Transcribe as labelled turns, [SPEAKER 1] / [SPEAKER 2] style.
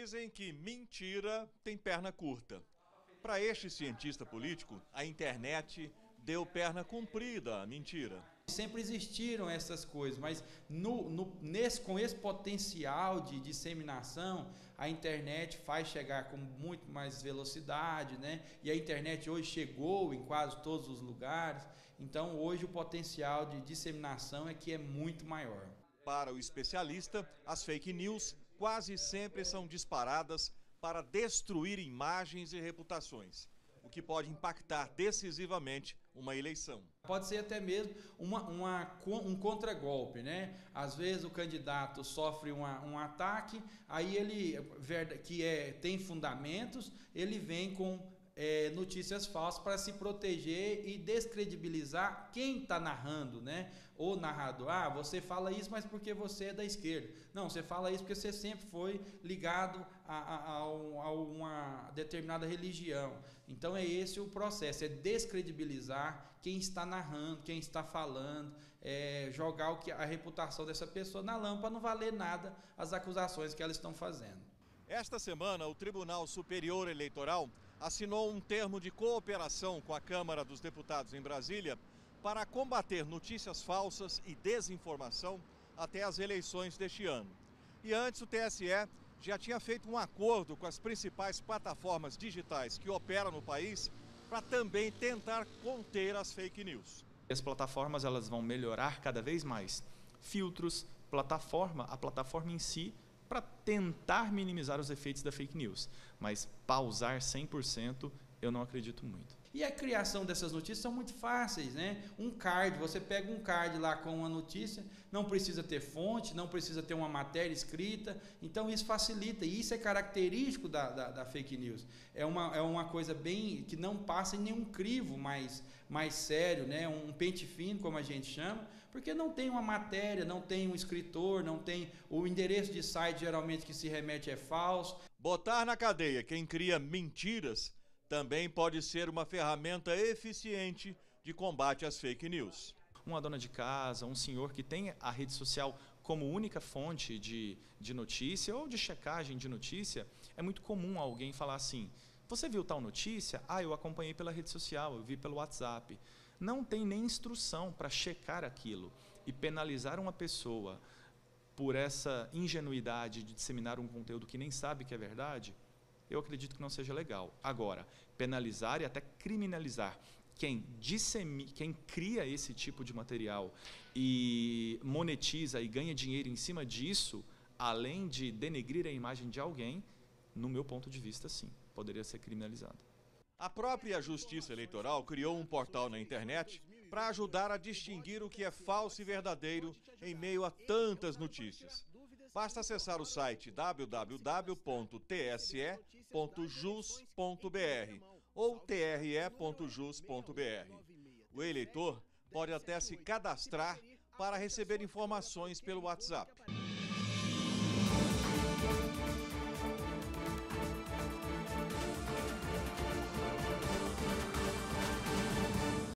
[SPEAKER 1] Dizem que mentira tem perna curta. Para este cientista político, a internet deu perna comprida à mentira.
[SPEAKER 2] Sempre existiram essas coisas, mas com esse potencial de disseminação, a internet faz chegar com muito mais velocidade, né? E a internet hoje chegou em quase todos os lugares, então hoje o potencial de disseminação é muito maior.
[SPEAKER 1] Para o especialista, as fake news quase sempre são disparadas para destruir imagens e reputações, o que pode impactar decisivamente uma eleição.
[SPEAKER 2] Pode ser até mesmo um contragolpe, né? Às vezes o candidato sofre um ataque, aí ele, tem fundamentos, ele vem com notícias falsas para se proteger e descredibilizar quem está narrando, né? O narrador, você fala isso, mas porque você é da esquerda. Não, você fala isso porque você sempre foi ligado a uma determinada religião. Então é esse o processo, é descredibilizar quem está narrando, quem está falando, jogar a reputação dessa pessoa na lama para não valer nada as acusações que elas estão fazendo.
[SPEAKER 1] Esta semana, o Tribunal Superior Eleitoral assinou um termo de cooperação com a Câmara dos Deputados em Brasília para combater notícias falsas e desinformação até as eleições deste ano. E antes, o TSE já tinha feito um acordo com as principais plataformas digitais que operam no país para também tentar conter as fake news.
[SPEAKER 3] As plataformas elas vão melhorar cada vez mais filtros, a plataforma em si, para tentar minimizar os efeitos da fake news, mas pausar 100% eu não acredito muito.
[SPEAKER 2] E a criação dessas notícias são muito fáceis, né? Um card, você pega um card lá com uma notícia, não precisa ter fonte, não precisa ter uma matéria escrita, então isso facilita, e isso é característico da fake news. É uma coisa bem que não passa em nenhum crivo mais sério, né? Um pente fino, como a gente chama, porque não tem uma matéria, não tem um escritor, não tem o endereço de site geralmente que se remete é falso.
[SPEAKER 1] Botar na cadeia quem cria mentiras também pode ser uma ferramenta eficiente de combate às fake news.
[SPEAKER 3] Uma dona de casa, um senhor que tem a rede social como única fonte de notícia ou de checagem de notícia, é muito comum alguém falar assim: você viu tal notícia? Eu acompanhei pela rede social, eu vi pelo WhatsApp. Não tem nem instrução para checar aquilo e penalizar uma pessoa por essa ingenuidade de disseminar um conteúdo que nem sabe que é verdade, eu acredito que não seja legal. Agora, penalizar e até criminalizar quem cria esse tipo de material e monetiza e ganha dinheiro em cima disso, além de denegrir a imagem de alguém, no meu ponto de vista, sim, poderia ser criminalizado.
[SPEAKER 1] A própria Justiça Eleitoral criou um portal na internet para ajudar a distinguir o que é falso e verdadeiro em meio a tantas notícias. Basta acessar o site www.tse.jus.br ou tre.jus.br. O eleitor pode até se cadastrar para receber informações pelo WhatsApp.